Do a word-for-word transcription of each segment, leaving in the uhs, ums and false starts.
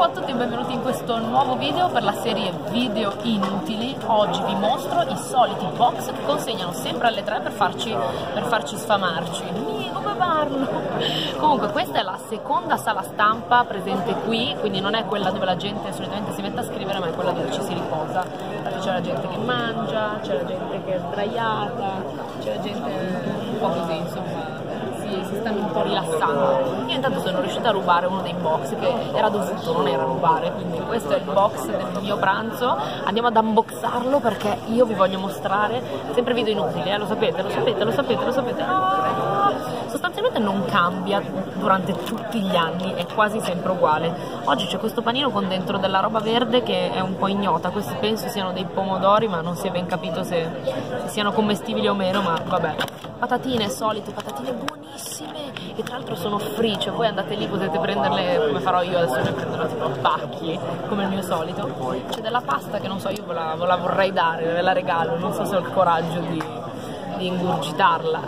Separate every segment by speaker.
Speaker 1: a tutti e benvenuti in questo nuovo video per la serie video inutili. Oggi vi mostro i soliti box che consegnano sempre alle tre per farci, per farci sfamarci. Mì, come parlo? Comunque questa è la seconda sala stampa presente qui, quindi non è quella dove la gente solitamente si mette a scrivere, ma è quella dove ci si riposa, perché c'è la gente che mangia, c'è la gente che è sdraiata, c'è la gente un po' così, insomma. Si stanno un po' rilassando. Io intanto sono riuscita a rubare uno dei box che era dovuto, non era rubare, quindi questo è il box del mio pranzo. Andiamo ad unboxarlo perché io vi voglio mostrare sempre video inutili, eh? lo sapete, lo sapete, lo sapete, lo sapete. Ah! Sostanzialmente non cambia durante tutti gli anni, è quasi sempre uguale. Oggi c'è questo panino con dentro della roba verde che è un po' ignota, questi penso siano dei pomodori, ma non si è ben capito se, se siano commestibili o meno, ma vabbè. Patatine solite, patatine buonissime, e tra l'altro sono free, cioè voi andate lì, potete prenderle come farò io, adesso ne prenderò tipo a pacchi, come il mio solito. C'è della pasta che non so, io ve la, ve la vorrei dare, ve la regalo, non so se ho il coraggio di, di ingurgitarla.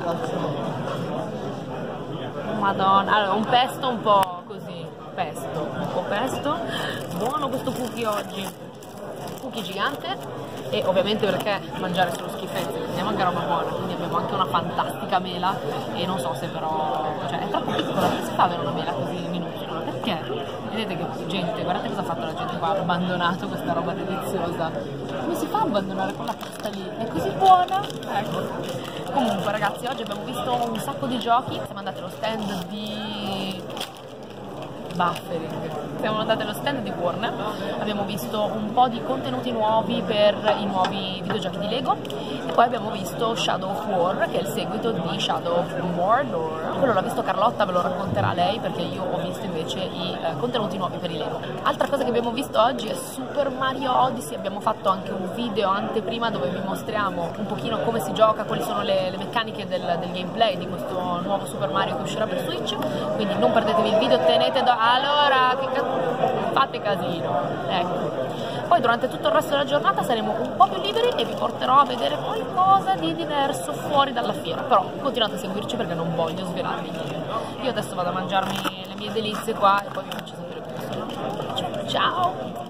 Speaker 1: Madonna, allora un pesto un po' così, pesto, un po' pesto, buono questo cookie oggi, cookie gigante. E ovviamente perché mangiare solo schifezze, vediamo anche roba buona, quindi abbiamo anche una fantastica mela, e non so se però, cioè è troppo piccola, come si fa avere una mela così minuscola? Perché? Vedete che gente, guardate cosa ha fatto la gente qua, ha abbandonato questa roba deliziosa. Come si fa a abbandonare quella pasta lì? È così buona? Ecco. Comunque ragazzi, oggi abbiamo visto un sacco di giochi, siamo andati allo stand di buffering. Siamo andati allo stand di Warner, abbiamo visto un po' di contenuti nuovi per i nuovi videogiochi di Lego e poi abbiamo visto Shadow of War, che è il seguito di Shadow of Mordor. Quello l'ha visto Carlotta, ve lo racconterà lei, perché io ho visto invece i eh, contenuti nuovi per i Lego. Altra cosa che abbiamo visto oggi è Super Mario Odyssey, abbiamo fatto anche un video anteprima dove vi mostriamo un pochino come si gioca, quali sono le, le meccaniche del, del gameplay di questo nuovo Super Mario che uscirà per Switch, quindi non perdetevi il video, tenete da... allora che cazzo, fate casino, ecco. Poi durante tutto il resto della giornata saremo un po' più liberi e vi porterò a vedere qualcosa di diverso fuori dalla fiera, però continuate a seguirci perché non voglio svelarvi niente. Io adesso vado a mangiarmi le mie delizie qua e poi vi faccio sapere come sono. Ciao!